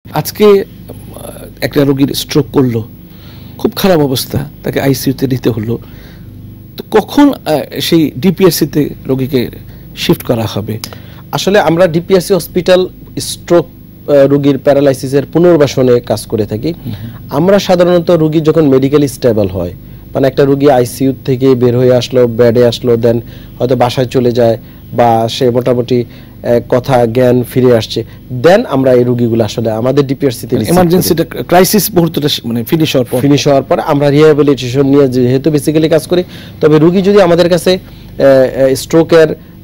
আজকে একটা রোগীর স্ট্রোক করলো, খুব খারাপ অবস্থা, তাকে আইসিইউতে নিতে হলো, তো কখন সেই ডিপিআরসিতে রোগীকে শিফট করা হবে? আসলে আমরা ডিপিআরসি হসপিটাল স্ট্রোক রোগীর প্যারালাইসিসের পুনর্বাসনে কাজ করে থাকি। আমরা সাধারণত রোগী যখন মেডিকেলি স্টেবল হয়, মানে একটা রোগী আইসিইউ থেকে বের হয়ে আসলো, বেডে আসলো, দেন হয়তো বাসায় চলে যায় বা সে মোটামুটি কথা জ্ঞান ফিরে আসছে, দেন আমরা এই রোগীগুলো আসলে আমাদের ডিপিআরসিতে ইমার্জেন্সিটা ক্রাইসিস মুহূর্তটা মানে ফিনিশ হওয়ার পর আমরা রিহ্যাবিলিটেশন নিয়ে যেহেতু বেসিক্যালি কাজ করি, তবে রোগী যদি আমাদের কাছে স্ট্রোকের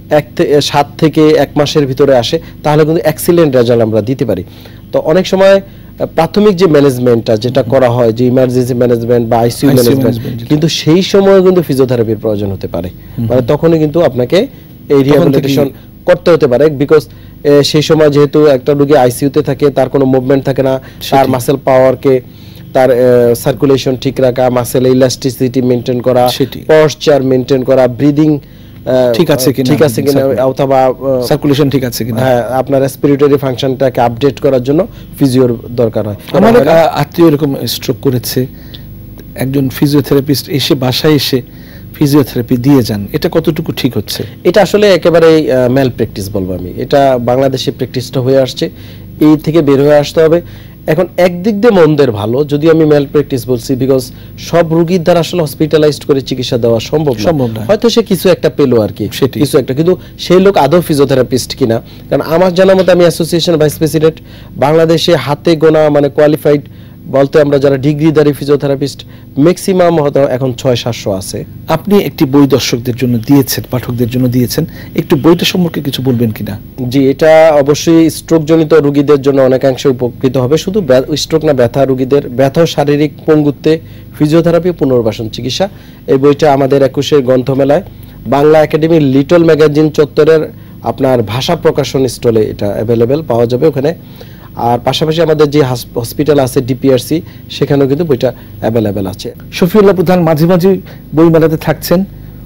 7 থেকে 1 মাসের ভিতরে আসে, তাহলে কিন্তু এক্সিলেন্ট রেজাল্ট আমরা দিতে পারি। তো অনেক সময় প্রাথমিক যে ম্যানেজমেন্টটা যেটা করা হয়, যে ইমার্জেন্সি ম্যানেজমেন্ট বা আইসিইউ ম্যানেজমেন্ট, কিন্তু সেই সময় কিন্তু ফিজিওথেরাপির প্রয়োজন হতে পারে। মানে তখনই কিন্তু আপনাকে এই রিহ্যাবিলিটেশন করতে হতে পারে, বিকজ সেই সময় যেহেতু একটা রোগী আইসিইউতে থাকে, তার কোনো মুভমেন্ট থাকে না, তার মাসেল পাওয়ারকে, তার সার্কুলেশন ঠিক রাখা, মাসেল ইলাস্টিসিটি মেনটেন করা, পশ্চার মেনটেন করা, ব্রিদিং ঠিক আছে কিনা অথবা সার্কুলেশন ঠিক আছে কিনা, হ্যাঁ, আপনার রেসপিরেটরি ফাংশনটাকে আপডেট করার জন্য ফিজিওর দরকার হয়। আমার আত্মীয় এরকম স্ট্রোক করেছে, একজন ফিজিওথেরাপিস্ট এসে বাসায় এসে ফিজিওথেরাপি দিয়ে যান, এটা কতটুকু ঠিক হচ্ছে? এটা আসলে একেবারে ম্যাল প্র্যাকটিস বলবো আমি। এটা বাংলাদেশে প্র্যাকটিসটা হয়ে আসছে, এই থেকে বের হয়ে আসতে হবে। এখন একদিক দিয়ে মন্দের ভালো, যদি আমি ম্যাল প্র্যাকটিস বলছি, বিকজ সব রোগীর দ্বারা আসলে হসপিটালাইজড করে চিকিৎসা দেওয়া সম্ভব না। হয়তো সে কিছু একটা পেলো আর কি, কিছু একটা, কিন্তু সেই লোক আদৌ ফিজিওথেরাপিস্ট কিনা। কারণ আমার জানা মতে, আমি অ্যাসোসিয়েশন ভাইস প্রেসিডেন্ট, বাংলাদেশে হাতে গোনা মানে কোয়ালিফাইড বলতে আমরা যারা ডিগ্রিধারী ফিজিওথেরাপিস্ট ম্যাক্সিমাম হয়তো এখন 600-700 আছে। আপনি একটি বই দর্শকদের জন্য দিয়েছেন, পাঠকদের জন্য দিয়েছেন, একটু বইটা সম্পর্কে কিছু বলবেন কিনা? জি, এটা অবশ্যই স্ট্রোক জনিত রোগীদের জন্য অনেকাংশে উপকৃত হবে। শুধু স্ট্রোক না, ব্যথা রোগীদের, ব্যথা শারীরিক পঙ্গুত্বে ফিজিওথেরাপি পুনর্বাসন চিকিৎসা। এই বইটা আমাদের 21 গ্রন্থমেলায় বাংলা একাডেমির লিটল ম্যাগাজিন চত্বরের আপনার ভাষা প্রকাশন স্টলে এটা অ্যাভেলেবেল পাওয়া যাবে ওখানে। আর পাশাপাশি আমাদের যে হসপিটাল আছে ডিপিআরসি, সেখানেও কিন্তু বইটা অ্যাভেলেবেল আছে। শফিউল্লাহ প্রধান মাঝে মাঝে বই মেলাতে থাকছেন,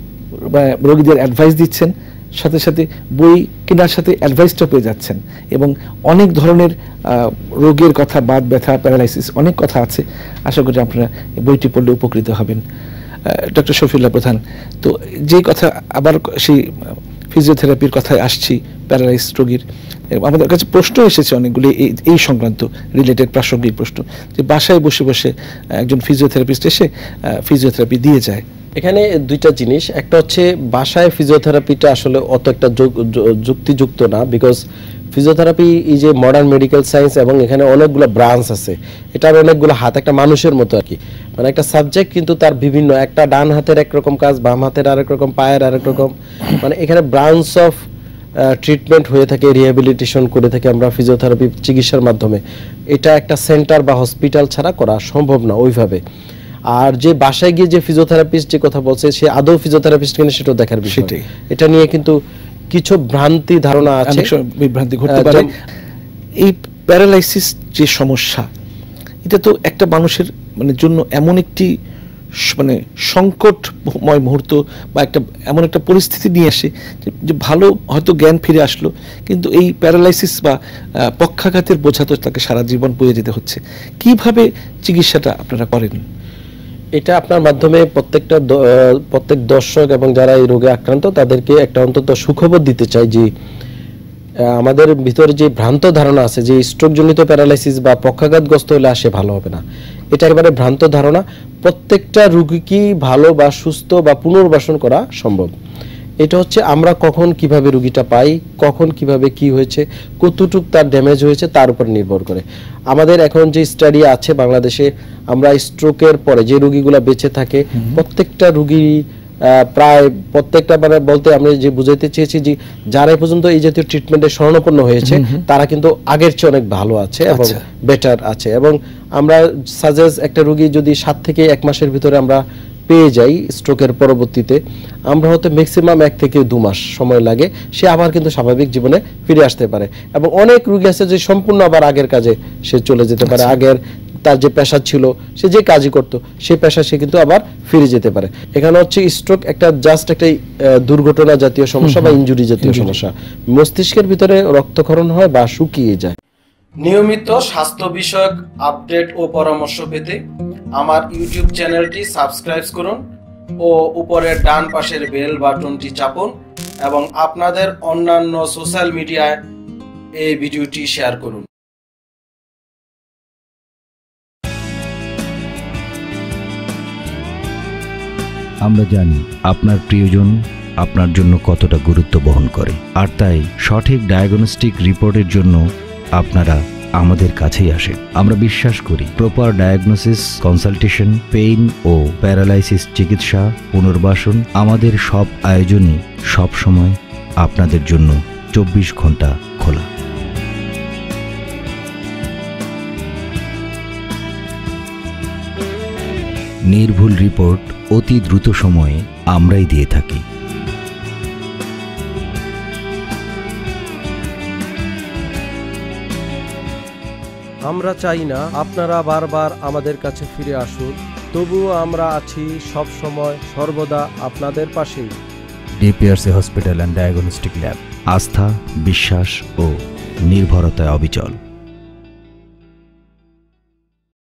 রোগীদের অ্যাডভাইস দিচ্ছেন, সাথে সাথে বই কেনার সাথে অ্যাডভাইসটা পেয়ে যাচ্ছেন, এবং অনেক ধরনের রোগের কথা, বাত ব্যথা, প্যারালাইসিস, অনেক কথা আছে। আশা করি আপনারা বইটি পড়লে উপকৃত হবেন। ডক্টর শফিউল্লাহ প্রধান, তো যে কথা আবার সেই ফিজিওথেরাপির কথায় আসছি, প্যারালাইসিস রোগীর আমাদের কাছে প্রশ্ন এসেছে অনেকগুলি এই সংক্রান্ত রিলেটেড প্রাসঙ্গিক প্রশ্ন, যে বাসায় বসে বসে একজন ফিজিওথেরাপিস্ট এসে ফিজিওথেরাপি দিয়ে যায়। এখানে দুইটা জিনিস, একটা হচ্ছে বাসায় ফিজিওথেরাপিটা আসলে অত একটা যুক্তিযুক্ত না, because physiotherapy is a modern medical science, এবং এখানে অনেকগুলো ব্রাঞ্চ আছে, এটার অনেকগুলো হাত, একটা মানুষের মতো আর কি, মানে একটা সাবজেক্ট কিন্তু তার বিভিন্ন, একটা ডান হাতের একরকম কাজ, বাম হাতের আরেক রকম, পায়ের আরেক রকম, মানে এখানে ব্রাঞ্চ অফ ট্রিটমেন্ট হয়ে থাকে, রিহ্যাবিলিটেশন করে থাকে আমরা ফিজিওথেরাপি চিকিৎসার মাধ্যমে। এটা একটা সেন্টার বা হসপিটাল ছাড়া করা সম্ভব না ওইভাবে। আর যে বাসায় গিয়ে যে ফিজিওথেরাপিস্ট যে কথা বলছে, সে আদৌ ফিজিওথেরাপিস্ট কিনা সেটাও দেখার বিষয়। এটা নিয়ে কিন্তু কিছু ভ্রান্তি ধারণা আছে, বিভ্রান্তি ঘটতে পারে। এই প্যারালাইসিস যে সমস্যা, এটা তো একটা মানুষের মানে জন্য এমন একটি মানে সংকটময় মুহূর্ত বা একটা এমন একটা পরিস্থিতি নিয়ে আসে যে ভালো হয়তো জ্ঞান ফিরে আসলো, কিন্তু এই প্যারালাইসিস বা পক্ষাঘাতের বোঝা তো তাকে সারা জীবন বয়ে যেতে হচ্ছে। কিভাবে চিকিৎসাটা আপনারা করেন? এটা আপনার মাধ্যমে প্রত্যেক দর্শক এবং যারা এই রোগে আক্রান্ত তাদেরকে একটা অন্তত সুখবর দিতে চাই, যে আমাদের ভিতরে যে ভ্রান্ত ধারণা আছে যে স্ট্রোক জনিত প্যারালাইসিস বা পক্ষাঘাতগ্রস্ত হলে আসে ভালো হবে না, এটা একেবারে ভ্রান্ত ধারণা। প্রত্যেকটা রোগীকে ভালো বা সুস্থ বা পুনর্বাসন করা সম্ভব। এটা হচ্ছে আমরা কখন কিভাবে রোগীটা পাই, কখন কিভাবে কি হয়েছে, কতটুক তার ড্যামেজ হয়েছে, তার উপর নির্ভর করে। আমাদের এখন যে স্টাডি আছে বাংলাদেশে, আমরা স্ট্রোকের পরে যে রোগীগুলো বেঁচে থাকে, প্রত্যেকটা রোগী প্রায় প্রত্যেকটা মানে বলতে আমরা যে বুঝাইতে চেয়েছি যে যারা পর্যন্ত এই জাতীয় ট্রিটমেন্টে শরণাপন্ন হয়েছে, তারা কিন্তু আগের চেয়ে অনেক ভালো আছে এবং বেটার আছে। এবং আমরা সাজেস্ট একটা রোগী যদি 7 থেকে 1 মাসের ভিতরে আমরা পেয়ে যাই স্ট্রোকের পরবর্তীতে, আমরা হয়তো ম্যাক্সিমাম 1 থেকে 2 মাস সময় লাগে, সে আবার কিন্তু স্বাভাবিক জীবনে ফিরে আসতে পারে। এবং অনেক রোগী আছে যে সম্পূর্ণ আবার আগের কাজে সে চলে যেতে পারে, আগের তার যে পেশা ছিল, সে যে কাজই করতো সেই পেশা সে কিন্তু আবার ফিরে যেতে পারে। এখানে হচ্ছে স্ট্রোক একটা জাস্ট একটা দুর্ঘটনা জাতীয় সমস্যা বা ইনজুরি জাতীয় সমস্যা, মস্তিষ্কের ভিতরে রক্তক্ষরণ হয় বা শুকিয়ে যায়। নিয়মিত স্বাস্থ্য বিষয়ক আপডেট ও পরামর্শ পেতে আমার ইউটিউব চ্যানেলটি সাবস্ক্রাইব করুন ও উপরের ডান পাশের বেল বাটনটি চাপুন এবং আপনাদের অন্যান্য সোশ্যাল মিডিয়ায় এই ভিডিওটি শেয়ার করুন। আমরা জানি আপনার প্রিয়জন আপনার জন্য কতটা গুরুত্ব বহন করে, আর তাই সঠিক ডায়াগনস্টিক রিপোর্টের জন্য আপনারা আমাদের কাছেই আসেন। আমরা বিশ্বাস করি প্রপার ডায়াগনোসিস, কনসালটেশন, পেইন ও প্যারালাইসিস চিকিৎসা, পুনর্বাসন, আমাদের সব আয়োজনই সবসময় আপনাদের জন্য 24 ঘন্টা খোলা। নির্ভুল রিপোর্ট অতি দ্রুত সময়ে আমরাই দিয়ে থাকি। আমরা চাই না আপনারা বারবার আমাদের কাছে ফিরে আসুন, তবুও আমরা আছি সব সময় সর্বদা আপনাদের পাশেই। DPRC hospital and diagnostic lab, আস্থা, বিশ্বাস ও নির্ভরতায় অবিচল।